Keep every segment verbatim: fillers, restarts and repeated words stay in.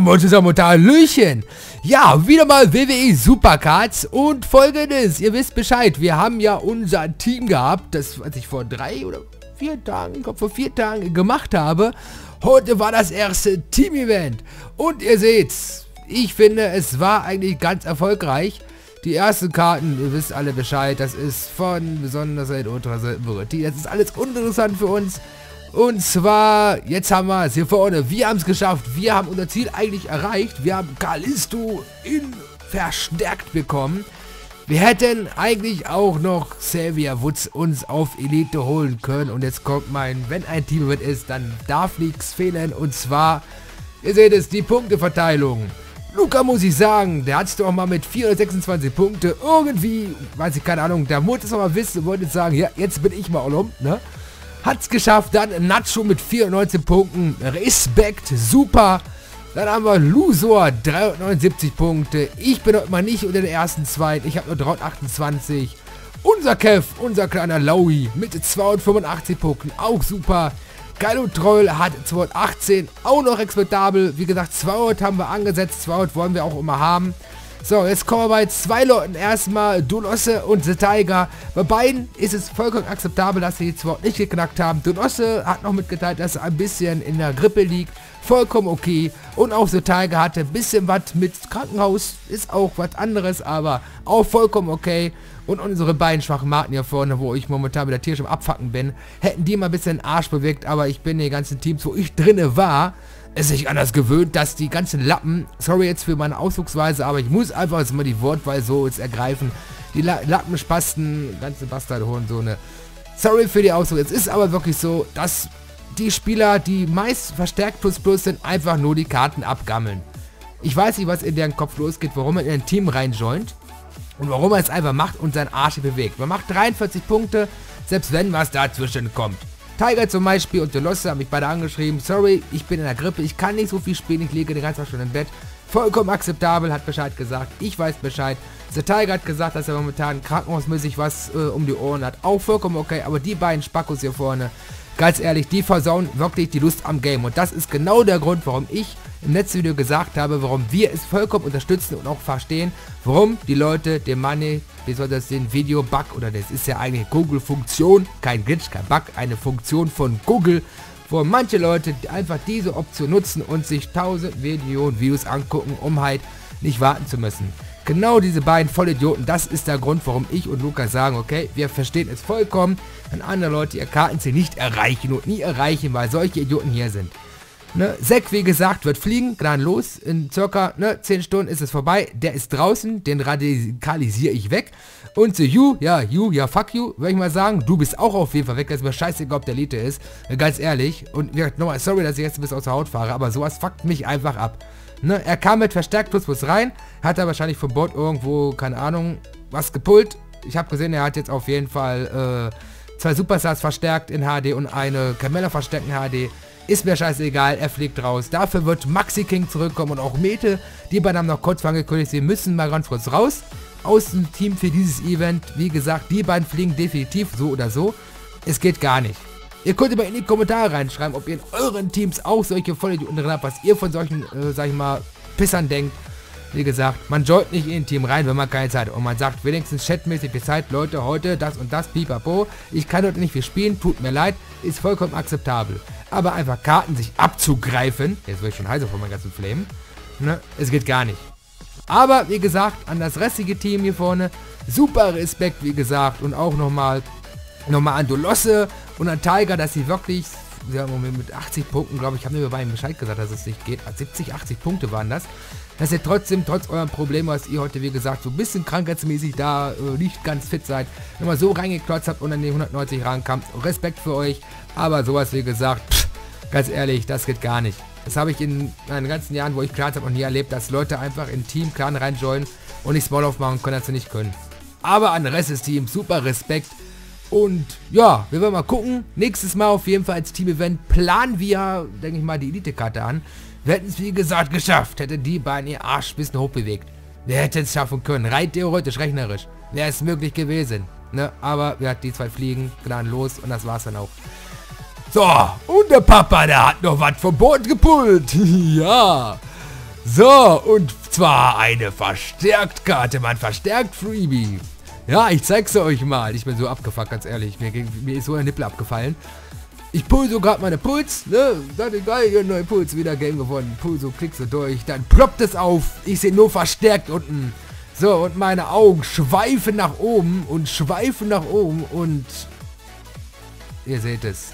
moin zusammen und Hallöchen. Ja, wieder mal W W E Supercards und Folgendes, ihr wisst Bescheid, wir haben ja unser Team gehabt, das was ich vor drei oder vier Tagen, ich glaube vor vier Tagen gemacht habe. Heute war das erste Team-Event und ihr seht's, ich finde es war eigentlich ganz erfolgreich. Die ersten Karten, ihr wisst alle Bescheid, das ist von besonders Ultra Variety, das ist alles uninteressant für uns. Und zwar, jetzt haben wir es hier vorne, wir haben es geschafft, wir haben unser Ziel eigentlich erreicht, wir haben Kalisto in verstärkt bekommen. Wir hätten eigentlich auch noch Xavier Woods uns auf Elite holen können und jetzt kommt mein, wenn ein Team mit ist, dann darf nichts fehlen und zwar, ihr seht es, die Punkteverteilung. Luca muss ich sagen, der hat es doch mal mit vierhundertsechsundzwanzig Punkte irgendwie, weiß ich, keine Ahnung, der wollte es mal wissen, wollte jetzt sagen, ja, jetzt bin ich mal um, ne? Hat's geschafft, dann Nacho mit vierundneunzig Punkten, Respekt, super. Dann haben wir Lusor, dreihundertneunundsiebzig Punkte. Ich bin heute mal nicht unter den ersten zwei, ich habe nur dreihundertachtundzwanzig. Unser Kev, unser kleiner Lowy mit zweihundertfünfundachtzig Punkten, auch super. Geilo Troll hat zweihundertachtzehn, auch noch respektabel. Wie gesagt, zweihundert haben wir angesetzt, zweihundert wollen wir auch immer haben. So, jetzt kommen wir bei zwei Leuten erstmal, Donosse und The Tiger. Bei beiden ist es vollkommen akzeptabel, dass sie die zweihundert nicht geknackt haben. Donosse hat noch mitgeteilt, dass er ein bisschen in der Grippe liegt. Vollkommen okay. Und auch The Tiger hatte ein bisschen was mit Krankenhaus. Ist auch was anderes, aber auch vollkommen okay. Und unsere beiden schwachen Marken hier vorne, wo ich momentan mit der Tier schon abfacken bin, hätten die mal ein bisschen den Arsch bewegt. Aber ich bin in den ganzen Teams, wo ich drinne war, es sich anders gewöhnt, dass die ganzen Lappen, sorry jetzt für meine Ausdrucksweise, aber ich muss einfach jetzt mal die Wortwahl so jetzt ergreifen, die La Lappenspasten, ganze Bastardhornsohne, sorry für die Ausdruck, es ist aber wirklich so, dass die Spieler, die meist verstärkt plus plus sind, einfach nur die Karten abgammeln. Ich weiß nicht, was in deren Kopf losgeht, warum er in ein Team reinjoint und warum er es einfach macht und seinen Arsch bewegt. Man macht dreiundvierzig Punkte, selbst wenn was dazwischen kommt. Tiger zum Beispiel und Delosse haben mich beide angeschrieben, sorry, ich bin in der Grippe, ich kann nicht so viel spielen, ich liege den ganzen Tag schon im Bett. Vollkommen akzeptabel, hat Bescheid gesagt, ich weiß Bescheid. The Tiger hat gesagt, dass er momentan krankenhausmäßig was äh, um die Ohren hat, auch vollkommen okay, aber die beiden Spackos hier vorne, ganz ehrlich, die versauen wirklich die Lust am Game. Und das ist genau der Grund, warum ich im Netzvideo gesagt habe, warum wir es vollkommen unterstützen und auch verstehen, warum die Leute den Money, besonders den Video-Bug, oder das ist ja eigentlich Google-Funktion, kein Glitch, kein Bug, eine Funktion von Google, wo manche Leute einfach diese Option nutzen und sich tausend Millionen Videos angucken, um halt nicht warten zu müssen. Genau diese beiden Vollidioten, das ist der Grund, warum ich und Lukas sagen, okay, wir verstehen es vollkommen, wenn andere Leute ihr Kartenziel nicht erreichen und nie erreichen, weil solche Idioten hier sind. Ne, Zack, wie gesagt, wird fliegen, gnadenlos, in circa ne, zehn Stunden ist es vorbei, der ist draußen, den radikalisiere ich weg. Und The You, ja, You, ja, fuck you, würde ich mal sagen, du bist auch auf jeden Fall weg, das ist mir scheißegal, ob der Elite ist, ganz ehrlich. Und wie gesagt, nochmal, sorry, dass ich jetzt ein bisschen aus der Haut fahre, aber sowas fuckt mich einfach ab. Ne, er kam mit verstärkt plus plus rein, hat er wahrscheinlich vom Bot irgendwo, keine Ahnung, was gepullt. Ich habe gesehen, er hat jetzt auf jeden Fall äh, zwei Superstars verstärkt in H D und eine Camella verstärkt in H D. Ist mir scheißegal, er fliegt raus. Dafür wird Maxi King zurückkommen und auch Mete. Die beiden haben noch kurz angekündigt, sie müssen mal ganz kurz raus aus dem Team für dieses Event. Wie gesagt, die beiden fliegen definitiv so oder so. Es geht gar nicht. Ihr könnt immer in die Kommentare reinschreiben, ob ihr in euren Teams auch solche Vollidioten drin habt, was ihr von solchen, äh, sag ich mal, Pissern denkt. Wie gesagt, man joint nicht in ein Team rein, wenn man keine Zeit hat. Und man sagt wenigstens chatmäßig Bescheid, Leute, heute das und das, pipapo. Ich kann heute nicht viel spielen, tut mir leid, ist vollkommen akzeptabel. Aber einfach Karten sich abzugreifen, jetzt wird ich schon heißer von meinen ganzen Flamen, ne, es geht gar nicht. Aber, wie gesagt, an das restliche Team hier vorne, super Respekt, wie gesagt, und auch nochmal, nochmal an Dolosse und an Tiger, dass sie wirklich, ja, mit achtzig Punkten, glaube ich, haben wir bei ihm Bescheid gesagt, dass es nicht geht, siebzig, achtzig Punkte waren das, dass ihr trotzdem, trotz euren Problemen, was ihr heute, wie gesagt, so ein bisschen krankheitsmäßig da äh, nicht ganz fit seid, nochmal so reingeklotzt habt und an die hundertneunzig rankamt. Respekt für euch, aber sowas, wie gesagt, pff, ganz ehrlich, das geht gar nicht. Das habe ich in meinen ganzen Jahren, wo ich Clans habe, noch nie erlebt, dass Leute einfach in Team Clan reinjoinen und nicht Small aufmachen können, dass sie nicht können. Aber an den Rest des Teams, super Respekt. Und ja, wir werden mal gucken. Nächstes Mal auf jeden Fall als Team-Event planen wir, denke ich mal, die Elite-Karte an. Wir hätten es wie gesagt geschafft, hätte die beiden ihr Arsch ein bisschen hochbewegt. Wir hätten es schaffen können, rein theoretisch, rechnerisch. Wäre es möglich gewesen. Ne? Aber wir hatten die zwei Fliegen, gnadenlos und das war's dann auch. So, und der Papa, der hat noch was vom Boot gepult. Ja. So, und zwar eine Verstärkt-Karte, man verstärkt Freebie. Ja, ich zeig's euch mal. Ich bin so abgefuckt, ganz ehrlich. Mir, mir ist so ein Nippel abgefallen. Ich pull so gerade meine Puls, ne? Dachte, geil, hier neue Puls, wieder Game gewonnen. Pull so, klick so durch. Dann ploppt es auf. Ich sehe nur verstärkt unten. So, und meine Augen schweifen nach oben und schweifen nach oben und... Ihr seht es.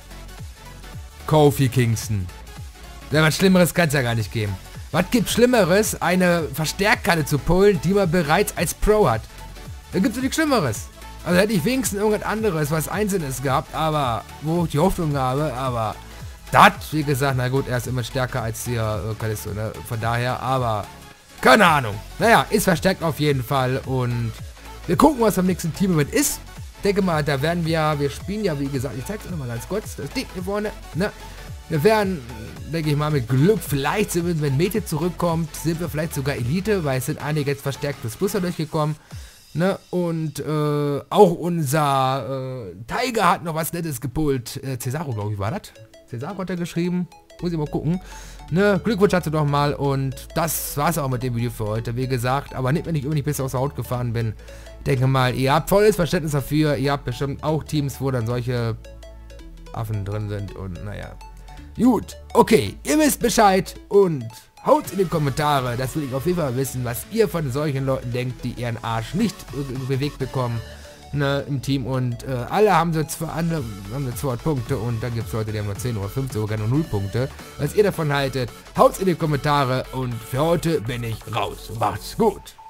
Kofi Kingston. Ja, was Schlimmeres kann es ja gar nicht geben. Was gibt Schlimmeres, eine Verstärkkarte zu pullen, die man bereits als Pro hat? Da gibt es nichts Schlimmeres. Also hätte ich wenigstens irgendwas anderes, was Einzelnes gehabt, aber wo ich die Hoffnung habe, aber das, wie gesagt, na gut, er ist immer stärker als der äh, Kalisto, ne? Von daher, aber keine Ahnung. Naja, ist verstärkt auf jeden Fall und wir gucken, was am nächsten Team-Event ist. Ich denke mal, da werden wir, wir spielen ja, wie gesagt, ich zeig's euch nochmal ganz kurz, das Ding hier vorne, ne? Wir werden, denke ich mal, mit Glück, vielleicht sind wir, wenn Mete zurückkommt, sind wir vielleicht sogar Elite, weil es sind einige jetzt verstärkt plus Pluser durchgekommen. Ne? Und äh, auch unser äh, Tiger hat noch was Nettes gepult. Äh, Cesaro, glaube ich, war das. Cesaro hat er geschrieben. Muss ich mal gucken. Ne? Glückwunsch dazu doch mal. Und das war's auch mit dem Video für heute. Wie gesagt, aber nicht, wenn ich irgendwie bis aus der Haut gefahren bin. Ich denke mal, ihr habt volles Verständnis dafür. Ihr habt bestimmt auch Teams, wo dann solche Affen drin sind. Und naja. Gut, okay. Ihr wisst Bescheid. Und... haut in die Kommentare, das will ich auf jeden Fall wissen, was ihr von solchen Leuten denkt, die ihren Arsch nicht bewegt bekommen, ne, im Team. Und äh, alle haben so zwei andere, haben so zweihundert Punkte und dann gibt es Leute, die haben nur zehn oder fünfzehn, sogar nur null Punkte. Was ihr davon haltet, haut in die Kommentare und für heute bin ich raus. Macht's gut.